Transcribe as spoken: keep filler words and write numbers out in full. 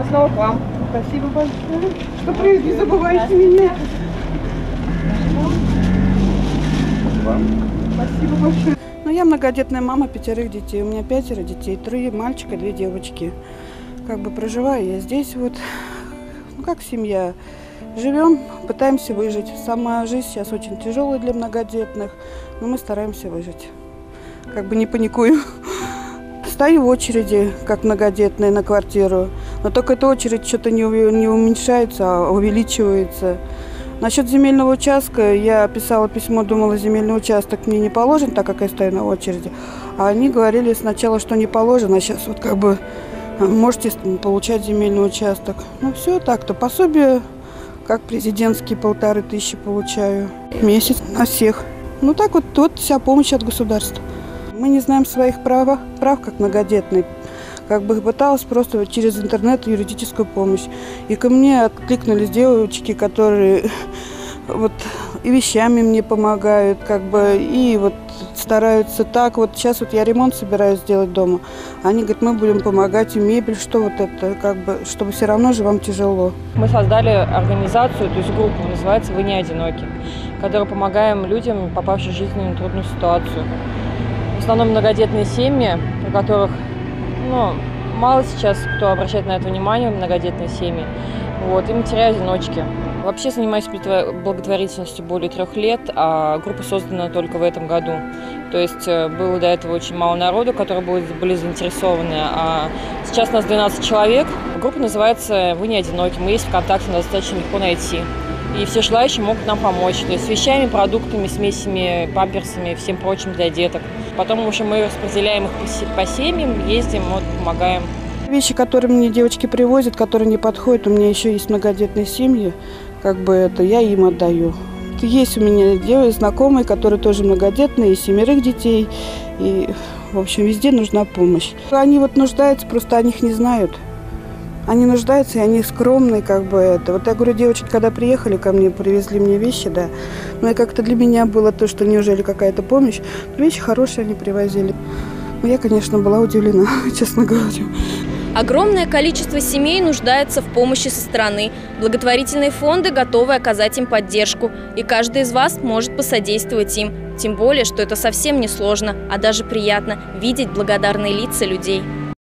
снова к вам. Спасибо большое, что привезли, не забывайте меня. Спасибо большое. Ну, я многодетная мама пятерых детей. У меня пятеро детей, три мальчика, две девочки. Как бы проживаю я здесь вот, ну, как семья. Живем, пытаемся выжить. Сама жизнь сейчас очень тяжелая для многодетных, но мы стараемся выжить. Как бы не паникуем. Стою в очереди, как многодетная, на квартиру. Но только эта очередь что-то не, не уменьшается, а увеличивается. Насчет земельного участка я писала письмо, думала, земельный участок мне не положен, так как я стою на очереди. А они говорили сначала, что не положено, а сейчас вот как бы можете получать земельный участок. Ну все так-то, пособие, как президентские, полторы тысячи получаю в месяц на всех. Ну так вот, вот вся помощь от государства. Мы не знаем своих прав, прав как многодетные. Как бы пыталась просто через интернет юридическую помощь. И ко мне откликнулись девочки, которые вот и вещами мне помогают, как бы, и вот стараются так. Вот сейчас вот я ремонт собираюсь сделать дома. Они говорят, мы будем помогать, и мебель, что вот это, как бы, чтобы все равно же вам тяжело. Мы создали организацию, то есть группу, называется «Вы не одиноки», которая помогаем людям, попавшим в жизненную трудную ситуацию. В основном многодетные семьи, у которых, ну, мало сейчас кто обращает на это внимание, многодетные семьи, вот, и матеря-одиночки. Вообще занимаюсь благотворительностью более трех лет, а группа создана только в этом году. То есть было до этого очень мало народу, которые были заинтересованы, а сейчас нас двенадцать человек. Группа называется «Вы не одиноки», мы есть ВКонтакте, нас достаточно легко найти. И все желающие могут нам помочь, то есть вещами, продуктами, смесями, памперсами, всем прочим для деток. Потом уже мы распределяем их по семьям, ездим, вот, помогаем. Вещи, которые мне девочки привозят, которые не подходят, у меня еще есть многодетные семьи, как бы это я им отдаю. Есть у меня девушки, знакомые, которые тоже многодетные, и семерых детей, и, в общем, везде нужна помощь. Они вот нуждаются, просто о них не знают. Они нуждаются, и они скромные, как бы это. Вот я говорю, девочки, когда приехали ко мне, привезли мне вещи, да. Ну и как-то для меня было то, что неужели какая-то помощь. Вещи хорошие они привозили. Но я, конечно, была удивлена, честно говоря. Огромное количество семей нуждается в помощи со стороны. Благотворительные фонды готовы оказать им поддержку. И каждый из вас может посодействовать им. Тем более, что это совсем не сложно, а даже приятно видеть благодарные лица людей.